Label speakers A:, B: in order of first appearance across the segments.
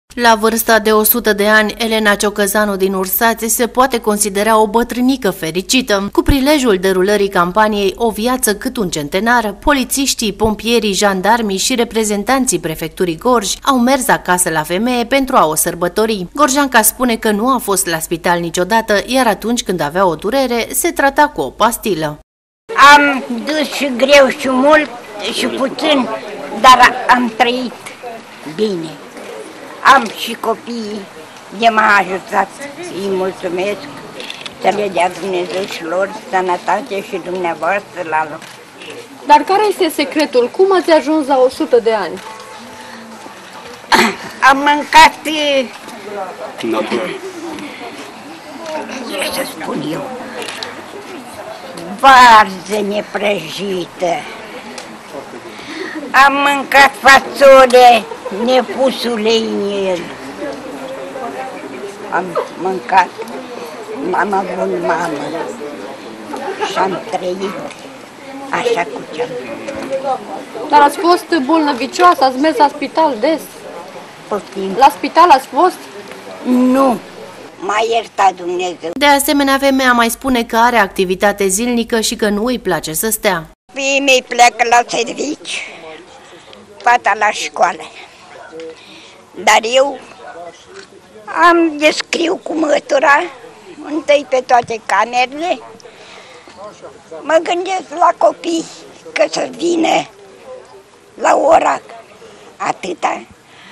A: La vârsta de 100 de ani, Elena Ciocăzanu din Ursați se poate considera o bătrânică fericită. Cu prilejul derulării campaniei O viață cât un centenar, polițiștii, pompierii, jandarmii și reprezentanții prefecturii Gorj au mers acasă la femeie pentru a o sărbători. Gorjanca spune că nu a fost la spital niciodată, iar atunci când avea o durere, se trata cu o pastilă.
B: Am dus și greu și mult și puțin, dar am trăit bine. Am și copiii de m-a ajutat, îi mulțumesc, să le dea Dumnezeu și lor sănătate și dumneavoastră la lor.
C: Dar care este secretul? Cum ați ajuns la 100 de ani?
B: Am mâncat, ce să spun eu, varză neprăjită. Am mâncat fasole nepus ulei în el. Am mâncat, am avut mamă și am trăit așa cu ce-am.
C: Dar ați fost bolnăvicioasă, ați mers la spital des?
B: Poftim.
C: La spital ați fost?
B: Nu, m-a iertat Dumnezeu.
A: De asemenea, femeia mai spune că are activitate zilnică și că nu îi place să stea.
B: Fiii mei pleacă la servici, fata la școală. Dar eu am de scriu cu mătura, întâi pe toate camerele, mă gândesc la copii, că să vină la ora atâta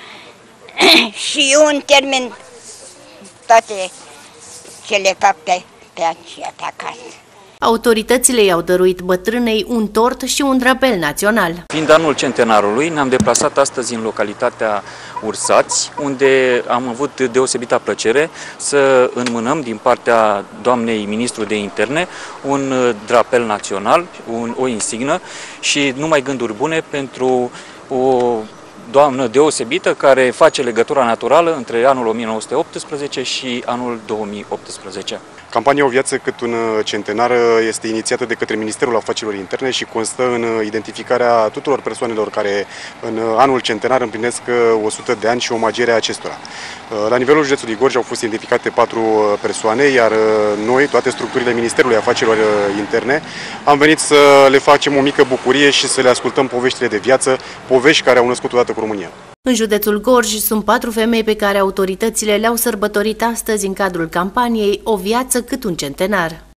B: și eu în termen toate cele fapte pe aceea pe acasă.
A: Autoritățile i-au dăruit bătrânei un tort și un drapel național.
D: Fiind anul centenarului, ne-am deplasat astăzi în localitatea Ursați, unde am avut deosebită plăcere să înmânăm din partea doamnei ministru de interne un drapel național, o insignă și numai gânduri bune pentru o doamnă deosebită care face legătura naturală între anul 1918 și anul 2018.
E: Campania O viață cât un centenar este inițiată de către Ministerul Afacerilor Interne și constă în identificarea tuturor persoanelor care în anul centenar împlinesc 100 de ani și omagierea acestora. La nivelul județului Gorj au fost identificate 4 persoane, iar noi, toate structurile Ministerului Afacerilor Interne, am venit să le facem o mică bucurie și să le ascultăm poveștile de viață, povești care au născut odată cu România.
A: În județul Gorj sunt 4 femei pe care autoritățile le-au sărbătorit astăzi în cadrul campaniei O viață cât un centenar.